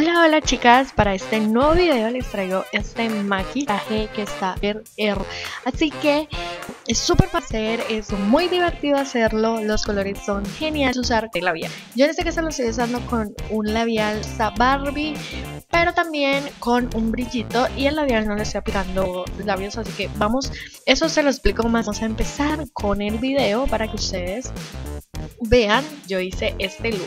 Hola chicas, para este nuevo video les traigo este maquillaje que está así que es súper fácil, es muy divertido hacerlo, los colores son geniales, usar el labial. Yo en este caso lo estoy usando con un labial Barbie, pero también con un brillito, y el labial no le estoy aplicando los labios, así que vamos, eso se lo explico más. Vamos a empezar con el video para que ustedes vean. Yo hice este look.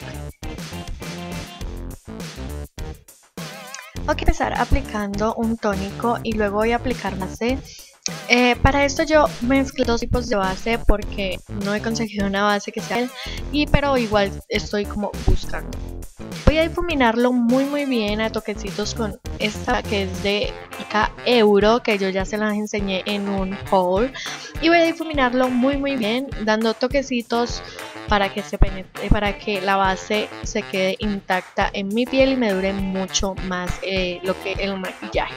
Voy a empezar aplicando un tónico y luego voy a aplicar base. Para esto yo mezclé dos tipos de base porque no he conseguido una base que sea pero igual estoy como buscando. Voy a difuminarlo muy bien a toquecitos con esta que es de Ica Euro, que yo ya se las enseñé en un haul, y voy a difuminarlo muy bien, dando toquecitos para que se penetre, para que la base se quede intacta en mi piel y me dure mucho más lo que el maquillaje.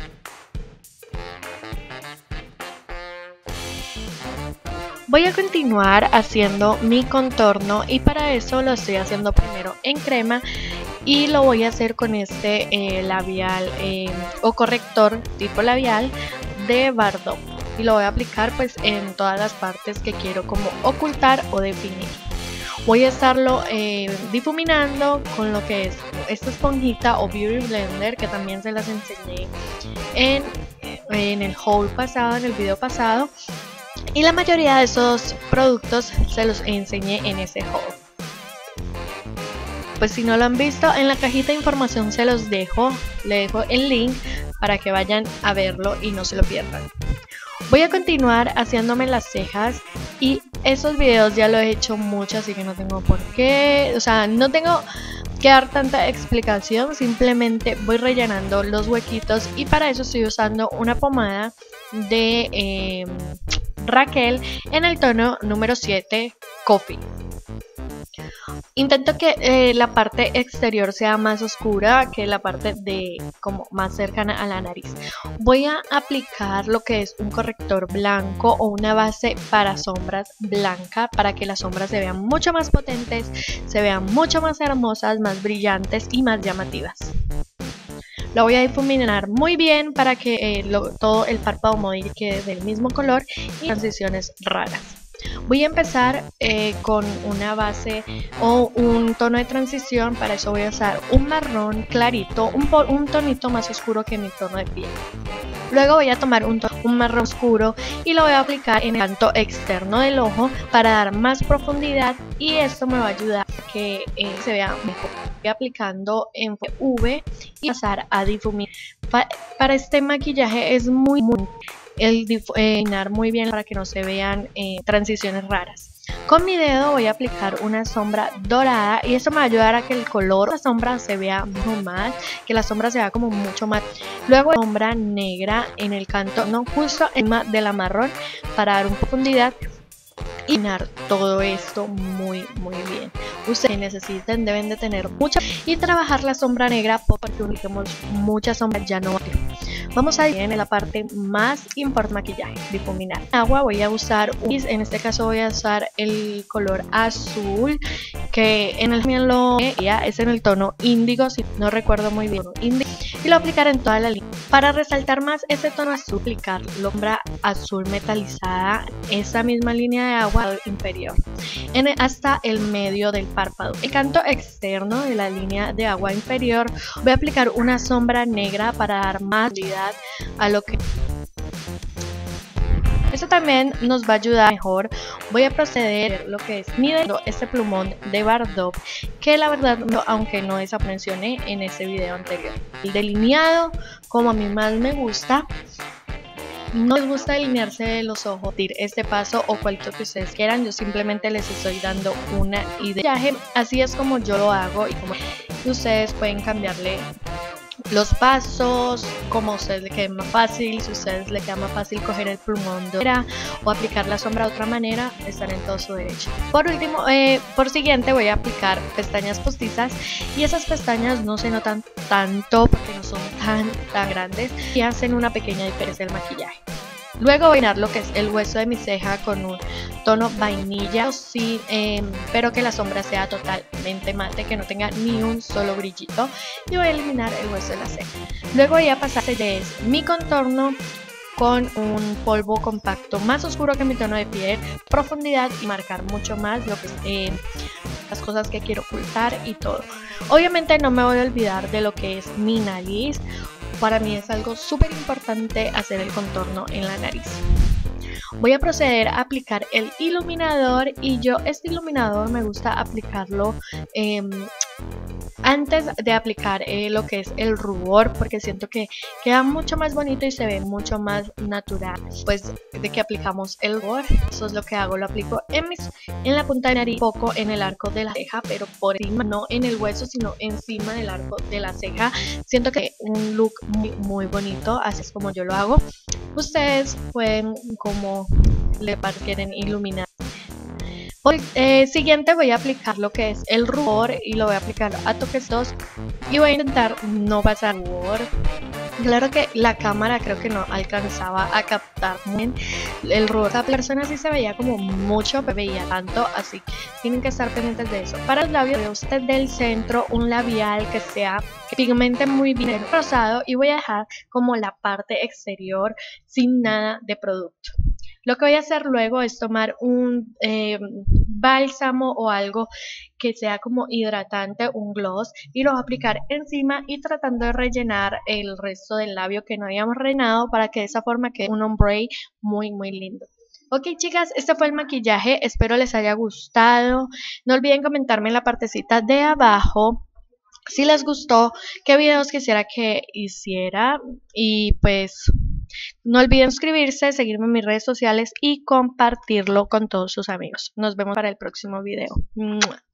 Voy a continuar haciendo mi contorno y para eso lo estoy haciendo primero en crema y lo voy a hacer con este labial o corrector tipo labial de Bardot, y lo voy a aplicar pues en todas las partes que quiero como ocultar o definir. Voy a estarlo difuminando con lo que es esta esponjita o Beauty Blender, que también se las enseñé en el haul pasado, en el video pasado. Y la mayoría de esos productos se los enseñé en ese haul. Pues si no lo han visto, en la cajita de información se los dejo, le dejo el link para que vayan a verlo y no se lo pierdan. Voy a continuar haciéndome las cejas y esos videos ya lo he hecho mucho, así que no tengo por qué, o sea, no tengo que dar tanta explicación, simplemente voy rellenando los huequitos y para eso estoy usando una pomada de Raquel en el tono número 7 Coffee. Intento que la parte exterior sea más oscura que la parte de como más cercana a la nariz. Voy a aplicar lo que es un corrector blanco o una base para sombras blanca para que las sombras se vean mucho más potentes, se vean mucho más hermosas, más brillantes y más llamativas. Lo voy a difuminar muy bien para que todo el párpado móvil quede del mismo color y transiciones raras. Voy a empezar con una base o un tono de transición. Para eso voy a usar un marrón clarito, un tonito más oscuro que mi tono de piel. Luego voy a tomar un marrón oscuro y lo voy a aplicar en el canto externo del ojo para dar más profundidad, y esto me va a ayudar a que se vea mejor. Voy aplicando en V y pasar a difuminar. Para este maquillaje es muy el difuminar muy bien para que no se vean transiciones raras. Con mi dedo voy a aplicar una sombra dorada y eso me va a ayudar a que el color de la sombra se vea mucho más, que la sombra se vea como mucho más. Luego sombra negra en el canto, no justo encima de la marrón, para dar una profundidad y llenar todo esto muy bien. Ustedes necesiten, deben de tener mucha y trabajar la sombra negra porque utilicemos mucha sombra ya no. Vamos a ir en la parte más importante del maquillaje, difuminar. Agua voy a usar, en este caso voy a usar el color azul, que en el mío es en el tono índigo, si no recuerdo muy bien, índigo, y lo aplicar en toda la línea. Para resaltar más este tono azul, aplicar sombra azul metalizada, esa misma línea de agua inferior, hasta el medio del párpado. El canto externo de la línea de agua inferior voy a aplicar una sombra negra para dar más calidad a lo que esto también nos va a ayudar mejor. Voy a proceder lo que es midiendo este plumón de Bardot, que la verdad aunque no mencioné en ese video anterior. El delineado, como a mí más me gusta, no les gusta delinearse los ojos, este paso o cualquier que ustedes quieran, yo simplemente les estoy dando una idea. Así es como yo lo hago y como ustedes pueden cambiarle los pasos, como a ustedes les quede más fácil. Si a ustedes les queda más fácil coger el plumón de otra o aplicar la sombra de otra manera, están en todo su derecho. Por último, por siguiente voy a aplicar pestañas postizas, y esas pestañas no se notan tanto porque no son tan grandes y hacen una pequeña diferencia del maquillaje. Luego voy a llenar lo que es el hueso de mi ceja con un tono vainilla, sí, pero que la sombra sea totalmente mate, que no tenga ni un solo brillito. Y voy a eliminar el hueso de la ceja. Luego voy a pasar de mi contorno con un polvo compacto más oscuro que mi tono de piel, profundidad, y marcar mucho más lo que es, las cosas que quiero ocultar y todo. Obviamente no me voy a olvidar de lo que es mi nariz. Para mí es algo súper importante hacer el contorno en la nariz. Voy a proceder a aplicar el iluminador, y yo este iluminador me gusta aplicarlo antes de aplicar lo que es el rubor, porque siento que queda mucho más bonito y se ve mucho más natural después de que aplicamos el rubor. Eso es lo que hago, lo aplico en la punta de nariz, poco en el arco de la ceja, pero por encima, no en el hueso, sino encima del arco de la ceja. Siento que un look muy bonito, así es como yo lo hago. Ustedes pueden, como le quieren iluminar. Siguiente voy a aplicar lo que es el rubor, y lo voy a aplicar a toquecitos, y voy a intentar no pasar rubor. Claro que la cámara creo que no alcanzaba a captar muy bien el rubor. La persona sí se veía como mucho, pero veía tanto, así que tienen que estar pendientes de eso. Para los labios, voy usted del centro un labial que pigmente muy bien rosado, y voy a dejar como la parte exterior sin nada de producto. Lo que voy a hacer luego es tomar un bálsamo o algo que sea como hidratante, un gloss, y lo voy a aplicar encima, y tratando de rellenar el resto del labio que no habíamos rellenado, para que de esa forma quede un ombre muy lindo. Ok, chicas, este fue el maquillaje, espero les haya gustado. No olviden comentarme en la partecita de abajo si les gustó, qué videos quisiera que hiciera, y pues no olviden suscribirse, seguirme en mis redes sociales y compartirlo con todos sus amigos. Nos vemos para el próximo video. ¡Mua!